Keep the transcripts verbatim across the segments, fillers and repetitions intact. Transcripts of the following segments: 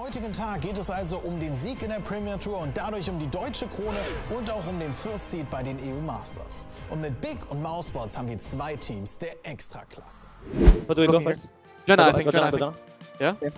heutigen Tag geht es also um den Sieg in der Premier Tour und dadurch um die deutsche Krone und auch um den First Seed bei den E U Masters. Und mit Big und Mousesports haben wir zwei Teams der Extraklasse. What do we go first? Jenna, I Go think, down, Jenna, I go think. down. Yeah? Okay.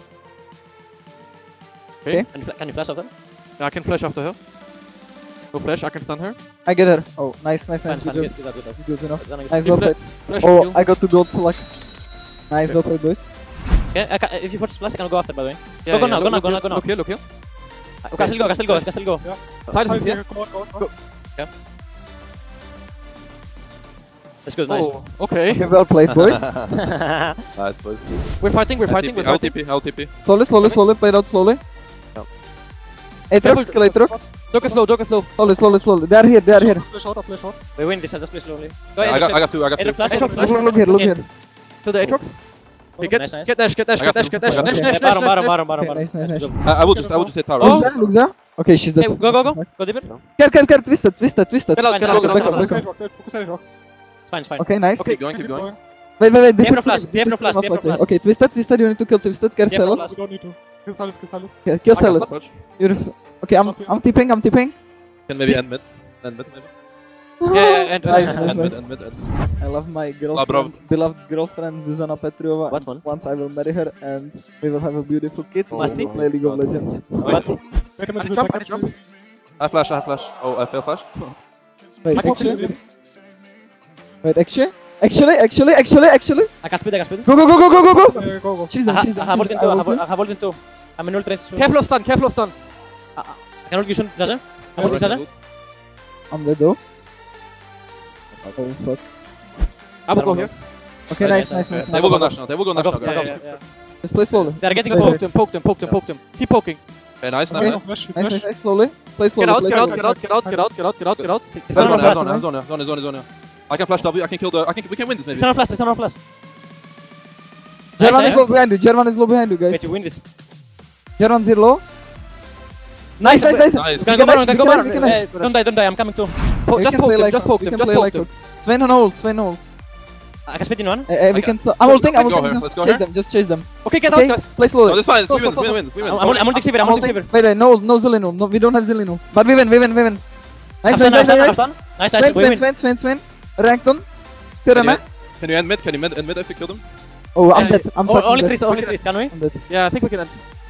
Okay. Can you, can you flash after? Yeah, I can flash after her. Go flash, I can stun her. I get her. Oh, nice, nice, nice. Fine, fine, Good, good, good, good, good. good enough. Then I get- Nice, You well fla- played. Flash Oh, you. I got to gold select. Nice, well played, boys. Okay, I can, if you put splash, I can go after, by the way. Yeah, go, go yeah, now, go look, now, look go now, here, go now. Look here, look here. Okay, I still go, I still go, I still go. Silence is here. That's good, nice. Oh, okay. Okay, well played, boys. Nice, boys. We're fighting, we're fighting, we're I'll fighting. T P, I'll T P. Slowly, slowly, slowly, played out slowly. Yeah. Aatrox, kill Aatrox. Joke is low, joke is low. Slowly, slowly, slowly. They are here, they are here. We win this, I just play slowly. Go I ahead, got, I got two, I got two. Aatrox flash, Aatrox Aatrox flash. flash. Look, look here, look Yeah. here. To the Aatrox. Okay, get, Nice, nice. get dash, get dash, I get got dash, two, get dash. I got Dash, two. dash, Yeah, dash, bottom, bottom, dash. bottom, bottom, Okay, bottom. nice, nice, nice. I, I will just, I will just hit tower. Looks there, looks there. Okay, she's dead. Hey, go, go, go. Go deeper. Care, care, care, twisted, twisted, twisted. Get out, get Fine, out, get fine, out, fine, get fine. out. It's fine, it's fine. Okay, nice. Keep going, keep going. Wait, wait, wait. This They have is no flash, this they have no is flash, not they have no okay. flash. Okay, twisted, twisted. You need to kill twisted. Care They have no Celos. flash. don't need to. Kill Silas, kill Silas. Kill kill I can Celos. stop. Beautiful. Okay, I'm I'm tipping, I'm tipping. Can maybe end mid. End mid, maybe. Yeah, yeah, and- Nice, and- nice, End mid, nice. end mid, end. I love my bro. girlfriend, beloved girlfriend Zuzana Petrova. What one? Once I will marry her and we will have a beautiful kid. Oh, We will play League of Legends. What? Wait a I minute, jump, I wait, jump. I flash, I flash. Oh, I fail flash. Wait, I can actually, wait, actually, actually, actually, actually, actually. I can speed, I can speed. Go, go, go, go, go, go, go. Okay, go, go. Cheese I them, ha- cheese I them. have ult cheese in them. two, I I have will ult- I have ult in two. I'm in ult race. Careful of stun, careful of stun. I can ult you soon, Jaja. I'm ult Jaja. kill- I'm dead though. Oh fuck. I will go here. Okay, nice, nice, nice. They will go national, they will go I go, national. I go. guys. Yeah, yeah. Just play slowly. They are getting Wait, us Poke them, poke them, poke them, poke them. Keep poking. Okay, nice, Okay. nice. Flash, Nice, flash. nice, nice. Slowly. Play slowly. Get out, play get out, slowly. get out, get out, get out, get out, get out, get out. It's Zone, not on zone, flash. zone, zone, zone, zone, zone. I can flash W, I can kill the, I can, we can win this maybe. It's not on flash, it's not on flash. German Nice, is low behind you. German is low behind you, guys. Wait, you win this. German zero low. Nice, nice, nice. Nice. We Can can go dash, baron, we can go can dash, baron. we can dash. Eh, Don't die, don't die, I'm coming too. Po- We Just can poke play them, like just Hooks, poke we them, can just play poke like them. Hooks. Sven on ult, Sven on ult. I can speed in one. Eh, eh, we Okay. can. so- I'm ulting, I'm Let's go ulting. here, Just let's go chase here. them, just chase them. Okay, get Okay, out, guys. play No, slowly. this is fine, we Stop, win, stop, we stop. win, we win. I'm I'm ult- I'm ulting Sivir, I'm I'm ulting ulting. Sivir. Wait, wait, no, no Zilinu. No, we don't have Zilinu. But we win, we win, we win. Nice, I'm nice, done, I'm nice, done, I'm nice. done. Nice, Sven, nice, we Sven, win. Sven, Sven, Sven. Ranked on. Can Tirana. you, can you end mid? Can you end, end mid if you kill them? Oh, I'm Yeah, dead. I'm Oh, fucking only dead. three, only three, can we? I'm dead. Yeah, I think we can end.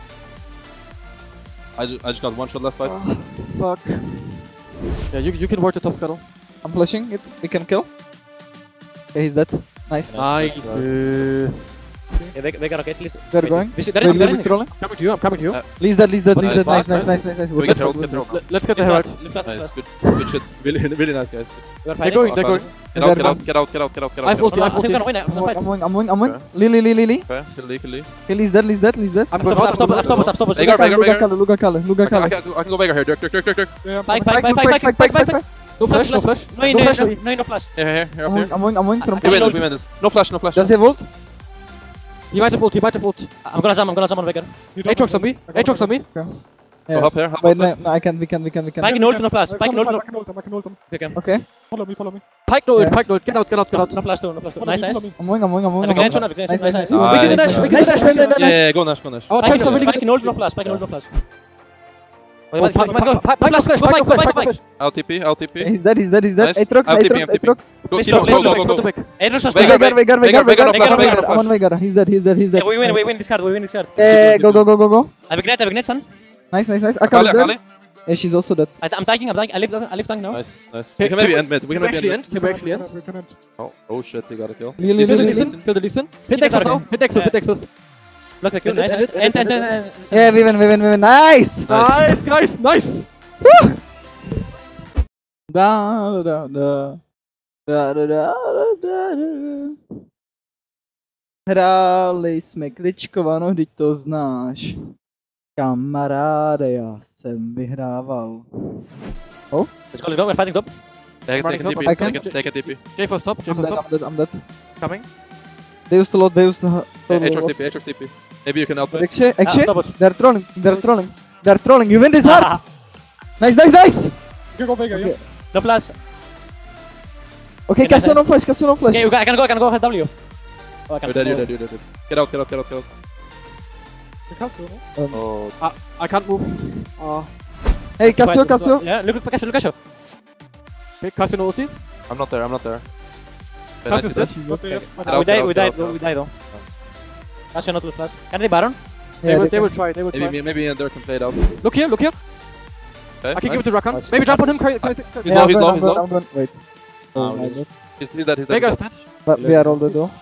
I just, I just got one shot last fight. Fuck. Yeah, you, you can work the top scuttle. I'm flashing it. We can kill. Okay, he's dead. Nice. Nice. Uh, Yeah, they, they got okay, please. They're Wait, going. This is, Wait, they're in, wait, they're wait, in. trolling. coming to you, I'm coming to you. Uh, Lee's dead, Lee's dead, Lee's Nice, dead. Nice, nice, nice, nice, nice, nice. We We're get dead, trolled, we're get dead. trolled. Let- Let's get the Lift Herald. fast, lift fast, lift Nice, fast. good, good shit. Really, really nice guys. We are They're fighting. going, they're going. Get out, get out, get out, get out, get out, get out. I've ulti, Oh, I've I think we're gonna ulti. win it. I'm I'm going, gonna I'm fight. going, I'm going, I'm going. Okay. Lee, Lee, Lee, Lee, Lee. Okay, kill Lee, kill Lee. Okay, Lee's dead, Lee's dead, Lee's dead. I'm I'm top, going top, top, top, top, top, top. Veigar, Veigar, Luga Veigar. Kale, Luga Kale, Luga I can, I Kale. can, I can go Veigar here, Dirk, Dirk, Dirk, Dirk, Dirk. Yeah, Pike, I'm- pike, pike, pike, pike, pike, pike, pike. No flash, no flash. No, No no, flash. no, no, no flash. Here, here, here, I'm up going, here. I'm going, I'm going from We Okay, win no- this, we win this. No flash, no flash. Does he have ult? He might have ult, he might have ult. I'm gonna jump, I'm gonna jump on Veigar. You don't Aatrox have on me, I got Aatrox on me. Go Yeah. up here, hop Wait, no, outside. no, I can, we can, we can, we Pike can. in ult, no flash. I Pike in ult, can no. I can ult him, I can ult him. Okay, okay. Okay. Follow me, follow me. Pike no ult, Yeah. Pike no ult. Get out, get out, get out. No flash too, no flash too. Follow Nice, me, nice. follow me. I'm going, I'm going, I'm going. Have a I'm going. grenade, have a grenade. Nice, Nice, nice, nice. nice. We can Nice, dash, we nice. can Nice, dash. nice, nice, nice, Yeah, nice. yeah, go Nash, go Nash. Our Pike champs in are really ult, good. Pike in ult, no flash. Pike in ult, no flash. Oh, Pike, Pike, Pike, Pike, Pike, flash, Go Pike, Pike, flash, Pike, Pike, Pike. flash. L T P, L T P. He's dead, he's dead, he's dead. Nice. Aatrox, I'm TPing, Aatrox, I'm TPing. Aatrox. Go, Please kill go, him, go, please go, go. go, Go to go. pick. Aatrox just Veigar, Veigar, Veigar, Veigar, Veigar, Veigar. Veigar, I'm Veigar, Veigar, I'm on Veigar. He's dead, he's dead, he's dead. Yeah, we win, we win this card, we win this card. Eh, go, go, go, go, go. I have a grenade, I have a grenade, son. Nice, nice, nice. Akali, Akali dead. Akali. Yeah, she's also dead. I, I'm tanking, I'm tanking. I live, I live tank now. Nice, nice. Okay, We can maybe can end mid. We Can can we maybe actually end end? Can we actually end? We can end. mid. Oh, oh shit, we got a kill. Lee, Lee, Kill the Lee, Lee. Leeson, kill the Leeson. Hit Hit Nexus the now, target. hit Nexus, hit Nexus. Look, the kill, nice, nice. End, And, end, and, end, and. Yeah, we win, we win, we win. Nice! Nice, guys, nice. Da, da, da. Da, da, da, da, da. Hráli jsme kličkováno, vždyť to znáš. Kamaráde, já jsem vyhrával. Let's go, let's go, we're fighting top. Take it, take it, I T P, can- take it, take it, T P. J for stop, J I'm for dead, stop. I'm dead, I'm dead. Coming. They used to load, they used to... Aatrox T P, Aatrox T P. Maybe you can help me. Actually, Ah, actually, stop it. they're trolling, they're trolling. They're trolling, you win this hard! Nice, nice, nice! You can go Veigar, yeah. No flash. Okay, Okay, Castle nice. no flash, Castle no flash. Okay, you can- I can go, I can go, hit W. Oh, I can You're dead, you're dead, you're dead. Get out, get out, get out, get out. The Cassio, no? Um, Oh, Ah, I can't move. Ah. Hey, Cassio, Cassio! Yeah, look at Cassio, look at Cassio. Okay, Cassio no ulti. I'm not there, I'm not there. Okay, Cassio's nice dead. Not there yet. Get Uh, out, we get die, out, we get die, out, get we out. die though. Cassio not with flash. Can they Baron? They Yeah, will, they they can. will try, they will try. Maybe, maybe Ender can play it out. Look here, look here. Okay, I can nice. give it to Rakan. Nice. Maybe jump on him. Cra- cra- He's Yeah, low, I'm he's going, low, I'm he's going, low. I'm going. Wait. Oh, Oh, my he's- God. He's, he's dead, he's dead. Vega's dead. But we are all dead though.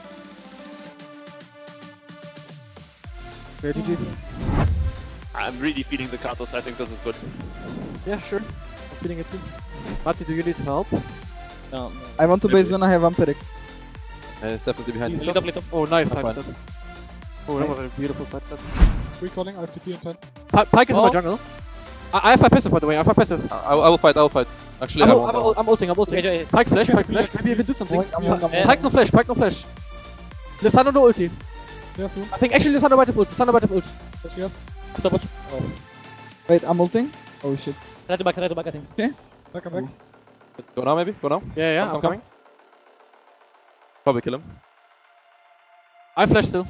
Okay, G G. I'm really feeling the Katos. I think this is good. Yeah, sure. I'm feeling it too. Mati, do you need help? No, no. I want to base when I have Amperic. Yeah, he's definitely behind you. Lead up, lead up. Oh, nice. Fine. Side step. Oh, that was a beautiful side step. Recalling, I have T P in ten. Pi- Pyke is in Oh. my jungle. I, I have my passive, by the way. I have my passive. I, I will fight, I will fight. Actually, I'm, I ul- won't. I'm, I ul- won't. I'm ulting, I'm ulting. Okay, okay. Pyke flash, Pyke flash. Maybe you can do something. I'm going, I'm going. Pyke no flash, Pyke no flash. Lissandra no ulti. Yeah, soon. I think actually Lissandra might have ult. Lissandra might have ult. Yes, yes. Top watch. Wait, I'm ulting? Oh shit. Try to back, try to back, I think. Back and back. Go now, maybe? Go now? Yeah, yeah, Come, I'm come, coming. Probably kill him. I flash still.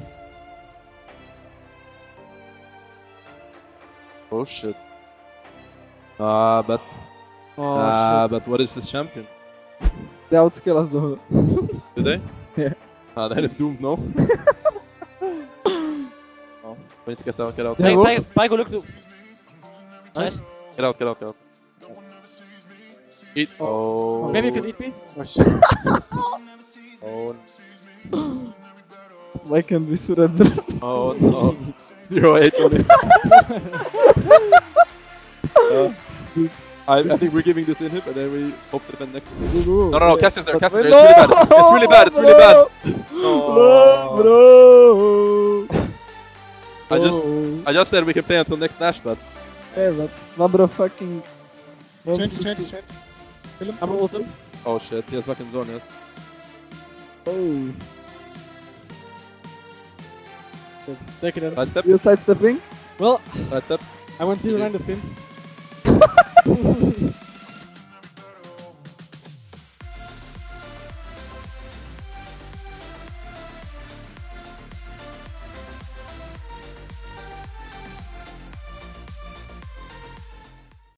Oh shit. Ah, but. Oh, ah, shit. but what is this champion? They outskill us though. Did they? Yeah. Ah, then it's doomed, no? Oh, we need to get out, get out. Yeah, Pyke, go. Pyke, Pyke, look to. Nice. Get out, get out, get out. Eat. Oh. Maybe you can eat me? Oh, shit. Oh, Why can't we surrender? oh no. Zero eight on it. Uh, I, I think we're giving this inhib and then we hope to defend next. No, no, no, Cassie's there, Cassie's there. It's really bad. It's really bad. It's really bad. Bro, No. bro. I just, Oh. I just said we can play until next Nash, but Hey, but my bro fucking. Change, change, change. Kill him. I'm ultim. oh shit, he has fucking zone yet. Oh. Take it in. Side step, You sidestepping? Well, side step. I went zero nine this game.